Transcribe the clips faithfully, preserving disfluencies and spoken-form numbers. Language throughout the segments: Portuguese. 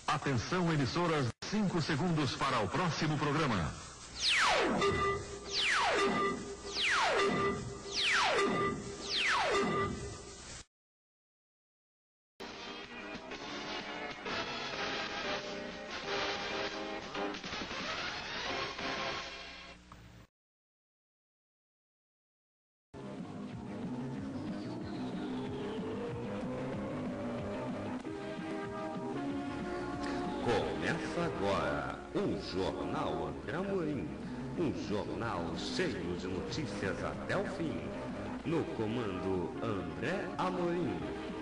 Atenção, emissoras, cinco segundos para o próximo programa. Começa agora o Jornal André Amorim, um jornal cheio de notícias até o fim. No comando André Amorim.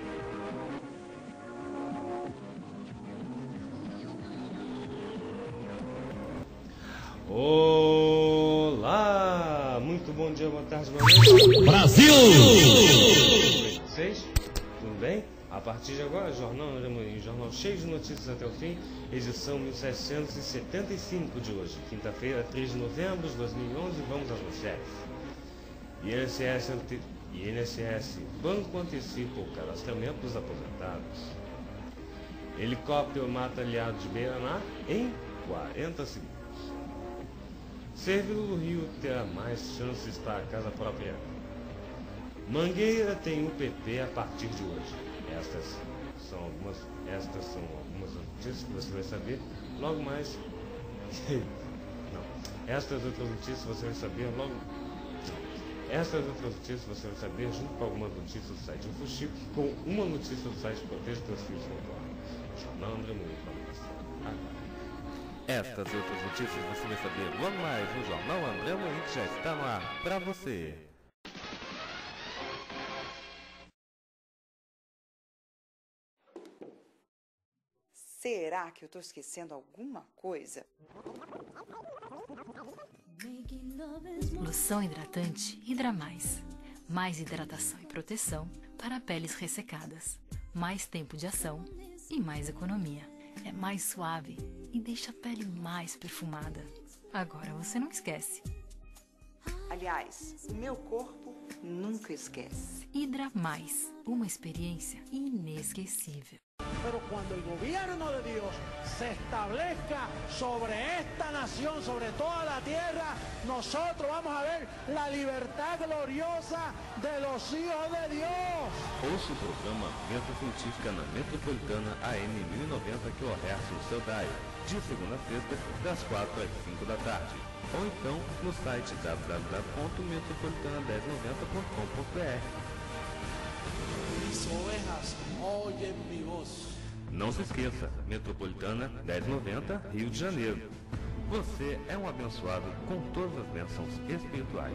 Olá! Muito bom dia, boa tarde, boa noite. Brasil! Vocês? Tudo bem? A partir de agora, Jornal André Amorim, jornal cheio de notícias até o fim, edição mil setecentos e setenta e cinco de hoje, quinta-feira, três de novembro de dois mil e onze, vamos às manchetes. I N S S, ante... I N S S, banco antecipa o cadastramento dos aposentados. Helicóptero mata aliado de Beira-Mar em quarenta segundos. Servidor do Rio terá mais chances para a casa própria. Mangueira tem U P P a partir de hoje. Estas são algumas, estas são algumas notícias que você vai saber logo mais. Não. Estas outras notícias você vai saber logo. Não. Estas outras notícias você vai saber junto com algumas notícias do site Infochico, com uma notícia do site Proteja Teus Filhos ponto org. Jornal André Amorim para você. Estas e outras notícias você vai saber logo mais no Jornal André Amorim, que já está no ar para você. Será que eu tô esquecendo alguma coisa? Loção hidratante Hidra Mais. Mais hidratação e proteção para peles ressecadas. Mais tempo de ação e mais economia. É mais suave e deixa a pele mais perfumada. Agora você não esquece. Aliás, o meu corpo nunca esquece. Hidra Mais. Uma experiência inesquecível. Pero cuando el gobierno de Dios se establezca sobre esta nación, sobre toda la tierra, nosotros vamos a ver la libertad gloriosa de los hijos de Dios. Ouça o programa Venta Científica na Metropolitana A M mil e noventa kHz no seu dial, de segunda a sexta, das quatro às cinco da tarde. Ou então no site w w w ponto metropolitana mil e noventa ponto com ponto b r. Mis ovejas oyen mi voz. Não se esqueça, Metropolitana mil e noventa, Rio de Janeiro. Você é um abençoado com todas as bênçãos espirituais.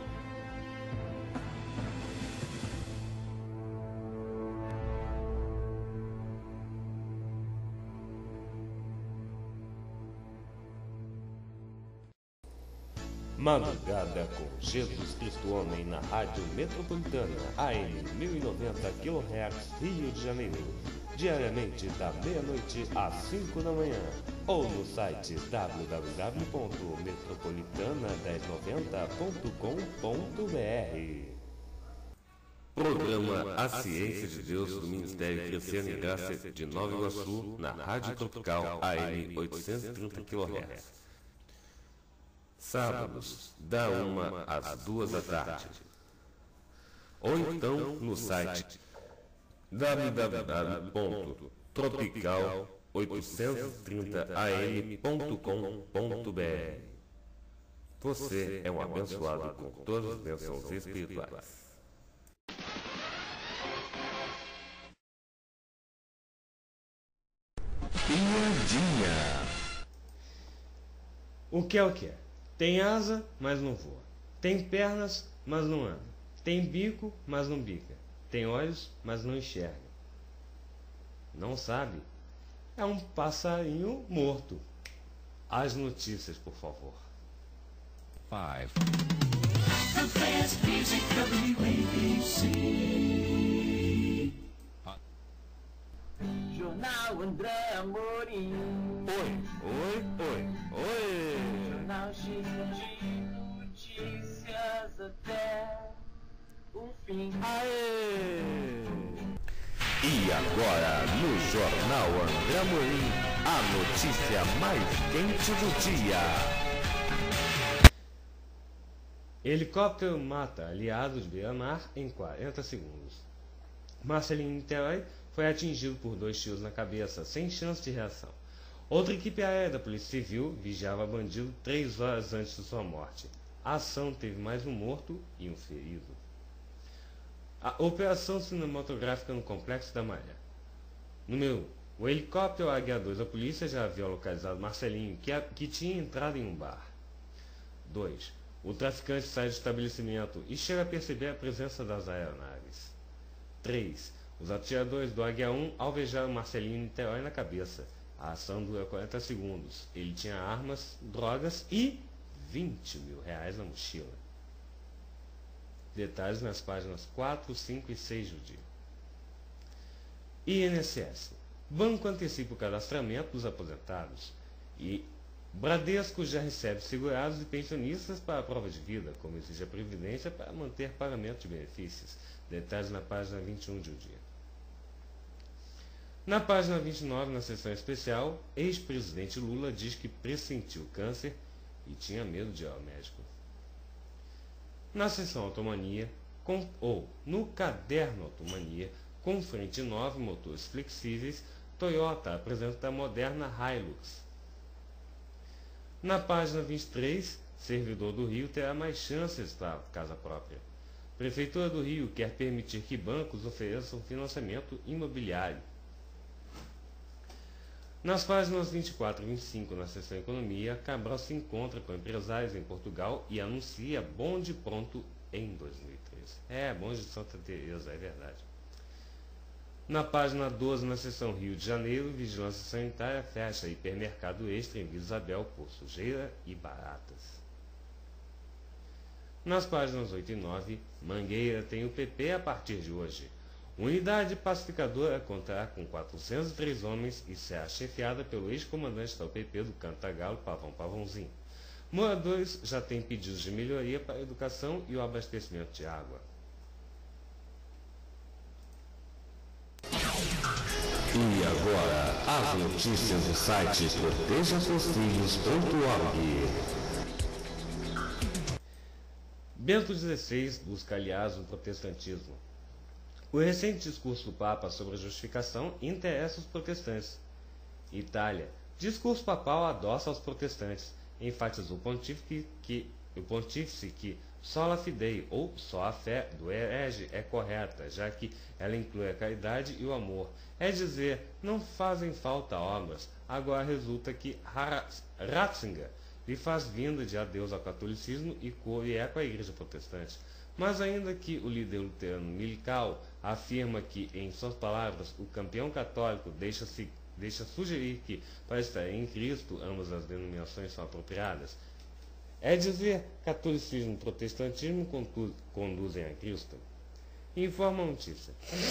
Madrugada com Jesus Cristo Homem na Rádio Metropolitana A M mil e noventa kHz, Rio de Janeiro, diariamente da meia-noite às cinco da manhã, ou no site w w w ponto metropolitana mil e noventa ponto com ponto b r. Programa A Ciência de Deus do Ministério Crescendo em Graça de Nova Iguaçu, na Rádio Tropical A M oitocentos e trinta kHz. Sábados, da uma às duas da tarde. Ou então no site w w w ponto tropical oitocentos e trinta a m ponto com ponto b r. Você é um abençoado com todas as bênçãos espirituais. Piadinha. O que é o que é? Tem asa, mas não voa. Tem pernas, mas não anda. Tem bico, mas não bica. Tem olhos, mas não enxerga. Não sabe? É um passarinho morto. As notícias, por favor. Five. The best music W A B C. Jornal André Amorim. Oi, oi, oi, oi. Jornal cheio de notícias até o fim. Aê! E agora, no Jornal André Amorim, a notícia mais quente do dia. Helicóptero mata aliado de beira-mar em quarenta segundos. Marcelinho Niterói foi atingido por dois tiros na cabeça, sem chance de reação. Outra equipe aérea da Polícia Civil vigiava bandido três horas antes de sua morte. A ação teve mais um morto e um ferido. A operação cinematográfica no Complexo da Maré. Número um. O helicóptero Águia dois da polícia já havia localizado Marcelinho, que, a, que tinha entrado em um bar. dois. O traficante sai do estabelecimento e chega a perceber a presença das aeronaves. três. Os atiradores do Águia um alvejaram Marcelinho Niterói na cabeça. A ação dura quarenta segundos. Ele tinha armas, drogas e vinte mil reais na mochila. Detalhes nas páginas quatro, cinco e seis do dia. I N S S. Banco antecipa o cadastramento dos aposentados. E Bradesco já recebe segurados e pensionistas para a prova de vida, como exige a Previdência para manter pagamento de benefícios. Detalhes na página vinte e um do dia. Na página vinte e nove, na seção especial, ex-presidente Lula diz que pressentiu câncer e tinha medo de ir ao médico. Na seção Automania, com, ou no caderno Automania, com frente nove motores flexíveis, Toyota apresenta a moderna Hilux. Na página vinte e três, servidor do Rio terá mais chances para casa própria. Prefeitura do Rio quer permitir que bancos ofereçam financiamento imobiliário. Nas páginas vinte e quatro e vinte e cinco, na seção Economia, Cabral se encontra com empresários em Portugal e anuncia bonde pronto em dois mil e treze. É, bonde de Santa Teresa, é verdade. Na página doze, na seção Rio de Janeiro, Vigilância Sanitária fecha hipermercado extra em Vila Isabel por sujeira e baratas. Nas páginas oito e nove, Mangueira tem o P P a partir de hoje. Unidade pacificadora contará com quatrocentos e três homens e será chefiada pelo ex-comandante da U P P do Cantagalo, Pavão Pavãozinho. Moradores já têm pedidos de melhoria para a educação e o abastecimento de água. E agora, as notícias do site proteja seus filhos ponto org. Bento dezesseis busca aliás o protestantismo. O recente discurso do Papa sobre a justificação interessa os protestantes. Itália. Discurso papal adoça aos protestantes. Enfatizou o pontífice que, o pontífice que sola fidei, ou só a fé do herege, é correta, já que ela inclui a caridade e o amor. É dizer, não fazem falta obras. Agora resulta que Ratzinger lhe faz vinda de adeus ao catolicismo e co-eco à igreja protestante. Mas ainda que o líder luterano Milical afirma que, em suas palavras, o campeão católico deixa, -se, deixa sugerir que, para estar em Cristo, ambas as denominações são apropriadas, é dizer, catolicismo e protestantismo conduzem a Cristo. Informa a notícia.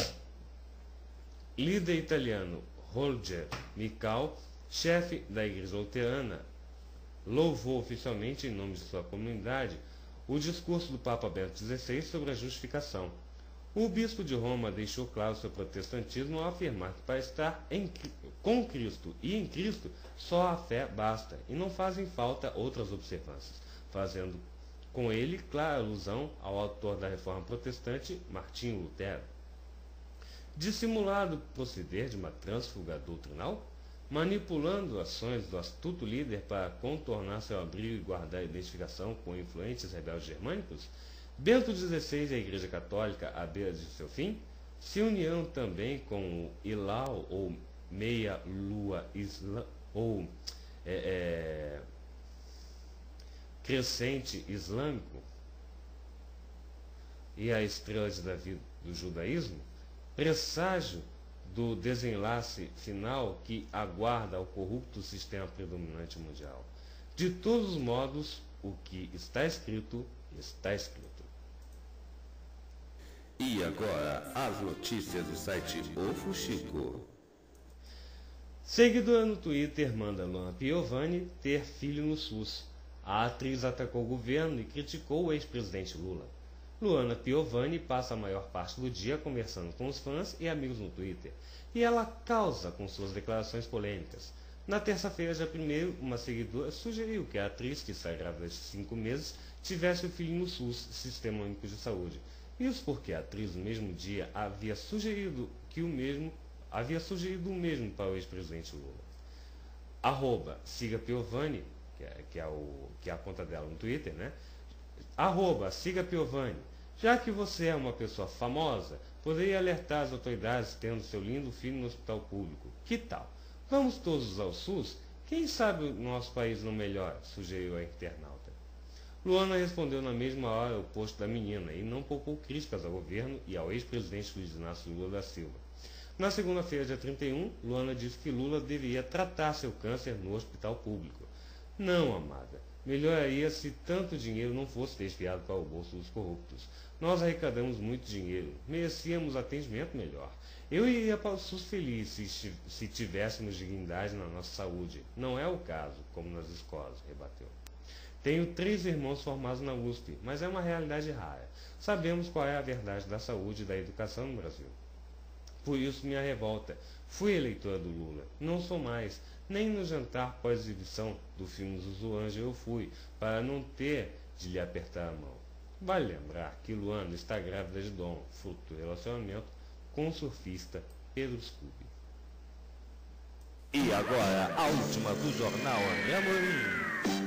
Líder italiano Roger Mical, chefe da igreja luterana, louvou oficialmente, em nome de sua comunidade, o discurso do Papa Bento dezesseis sobre a justificação. O bispo de Roma deixou claro seu protestantismo ao afirmar que para estar em, com Cristo e em Cristo só a fé basta, e não fazem falta outras observâncias, fazendo com ele clara alusão ao autor da reforma protestante, Martinho Lutero. Dissimulado proceder de uma trânsfuga doutrinal, manipulando ações do astuto líder para contornar seu abrigo e guardar a identificação com influentes rebeldes germânicos, Bento dezesseis e a Igreja Católica, à beira de seu fim, se uniram também com o Ilau, ou meia-lua isla, ou é, é, crescente islâmico, e a estrela de Davi do judaísmo, presságio do desenlace final que aguarda o corrupto sistema predominante mundial. De todos os modos, o que está escrito, está escrito. E agora, as notícias do site O Fuxico. Seguidora no Twitter manda Luana Piovani ter filho no SUS. A atriz atacou o governo e criticou o ex-presidente Lula. Luana Piovani passa a maior parte do dia conversando com os fãs e amigos no Twitter, e ela causa com suas declarações polêmicas. Na terça-feira, dia primeiro, uma seguidora sugeriu que a atriz, que está grávida de cinco meses, tivesse o filho no SUS, Sistema Único de Saúde. Isso porque a atriz, no mesmo dia, havia sugerido que o mesmo havia sugerido o mesmo para o ex-presidente Lula. Arroba siga Piovani, que é, que, é o, que é a conta dela no Twitter, né? Arroba siga Piovani. Já que você é uma pessoa famosa, poderia alertar as autoridades tendo seu lindo filho no hospital público. Que tal? Vamos todos ao SUS? Quem sabe o nosso país não melhora, sugeriu a internauta. Luana respondeu na mesma hora o post da menina e não poupou críticas ao governo e ao ex-presidente Luiz Inácio Lula da Silva. Na segunda-feira, dia trinta e um, Luana disse que Lula deveria tratar seu câncer no hospital público. Não, amada. Melhoraria se tanto dinheiro não fosse desviado para o bolso dos corruptos. Nós arrecadamos muito dinheiro. Merecíamos atendimento melhor. Eu iria para o SUS feliz se, se tivéssemos dignidade na nossa saúde. Não é o caso, como nas escolas, rebateu. Tenho três irmãos formados na U S P, mas é uma realidade rara. Sabemos qual é a verdade da saúde e da educação no Brasil. Por isso minha revolta. Fui eleitora do Lula. Não sou mais. Nem no jantar pós-exibição do filme Zuzuange eu fui, para não ter de lhe apertar a mão. Vale lembrar que Luana está grávida de Dom, fruto do relacionamento com o surfista Pedro Scooby. E agora, a última do Jornal André Amorim.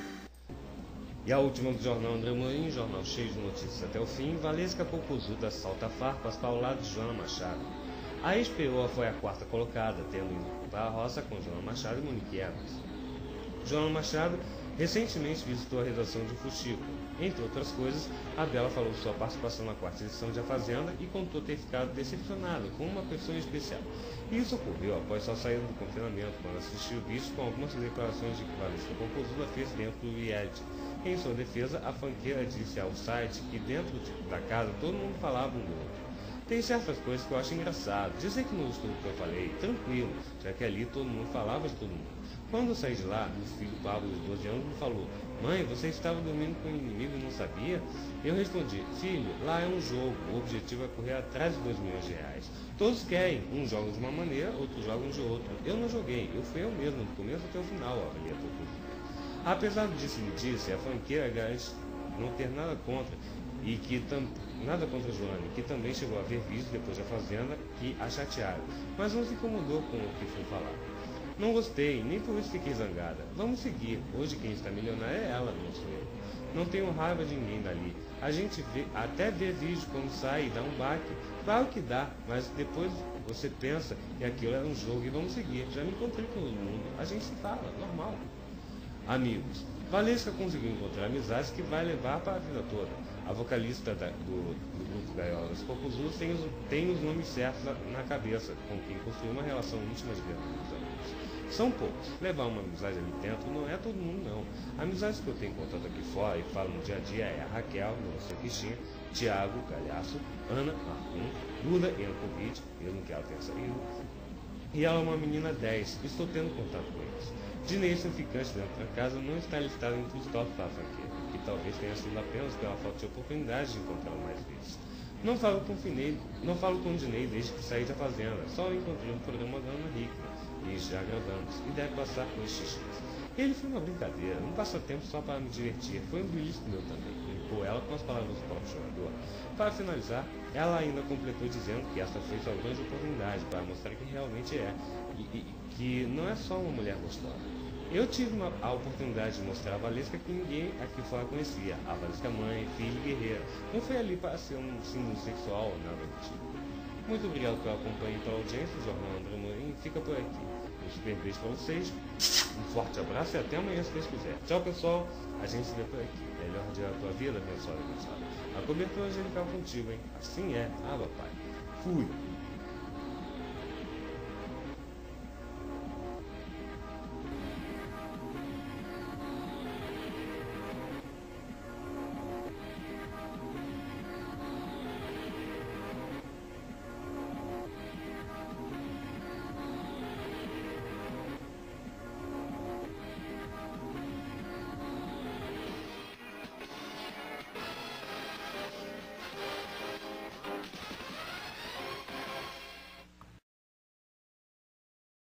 E a última do Jornal André Amorim, jornal cheio de notícias até o fim. Valesca Popozuda salta farpas para o lado de Joana Machado. A ex-peoa foi a quarta colocada, tendo ido para a roça com Joana Machado e Monique Evans. Joana Machado recentemente visitou a redação de Fuxico. Entre outras coisas, a Bela falou de sua participação na quarta edição de A Fazenda e contou ter ficado decepcionada com uma pessoa especial. Isso ocorreu após sua saída do confinamento, quando assistiu o vídeo com algumas declarações de que Valesca Popozuda fez dentro do reality. Em sua defesa, a funkeira disse ao site que dentro da casa todo mundo falava um do outro. Tem certas coisas que eu acho engraçado. Dizer que não gostou do que eu falei, tranquilo, já que ali todo mundo falava de todo mundo. Quando eu saí de lá, meu filho Pablo, de doze anos, me falou: mãe, você estava dormindo com o inimigo e não sabia? Eu respondi: filho, lá é um jogo, o objetivo é correr atrás de dois milhões de reais. Todos querem, uns jogam de uma maneira, outros jogam de outra. Eu não joguei, eu fui eu mesmo, do começo até o final, avalia Popozuda. Apesar disso que me disse, a funkeira garante não ter nada contra, e que tam, nada contra a Joana, que também chegou a ver vídeos depois da Fazenda que a chatearam, mas não se incomodou com o que foi falado. Não gostei, nem por isso fiquei zangada. Vamos seguir, hoje quem está milionária é ela, não sou eu. Não tenho raiva de ninguém dali. A gente vê, até vê vídeo quando sai e dá um baque. Claro que dá, mas depois você pensa que aquilo era um jogo e vamos seguir. Já me encontrei com todo mundo, a gente se fala, normal. Amigos, Valesca conseguiu encontrar amizades que vai levar para a vida toda. A vocalista da, do, do grupo Gaiola das Popozudas tem os, tem os nomes certos na, na cabeça, com quem construiu uma relação íntima de verdade. São poucos. Levar uma amizade ali dentro não é todo mundo, não. Amizades que eu tenho contato aqui fora e falo no dia a dia é a Raquel, Nossa Cristina, Tiago, Galhaço, Ana, Marcum, Duda, Yankovic, mesmo que ela tenha saído. E ela é uma menina dez, estou tendo contato com eles. Dinheiro ficante dentro da casa não está listado entre os top da franquia, que talvez tenha sido apenas pela falta de oportunidade de encontrá-lo mais vezes. Não falo com o Finei, não falo com o Dinei desde que saí da fazenda, só o encontrei no programa da Ana Hickman. E já gravamos, e deve passar com os xixis. Ele foi uma brincadeira, um passatempo só para me divertir, foi um belisco meu também, limpou ela com as palavras do próprio jogador. Para finalizar, ela ainda completou dizendo que essa foi sua grande oportunidade para mostrar que realmente é, e, e que não é só uma mulher gostosa. Eu tive uma, a oportunidade de mostrar a Valesca que ninguém aqui fora conhecia, a Valesca mãe, filha e guerreira. Não foi ali para ser um símbolo sexual ou nada do tipo. Muito obrigado pela companhia e pela audiência, o Jornal André Amorim fica por aqui. Um super beijo para vocês, um forte abraço e até amanhã se Deus quiser. Tchau pessoal, a gente se vê por aqui. Melhor dia da tua vida, abençoada, abençoada. A cobertura angelical contigo, hein? Assim é, ah papai. Fui.